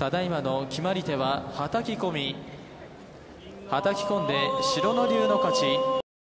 ただいまの決まり手ははたき込み。はたき込んで白の龍の勝ち。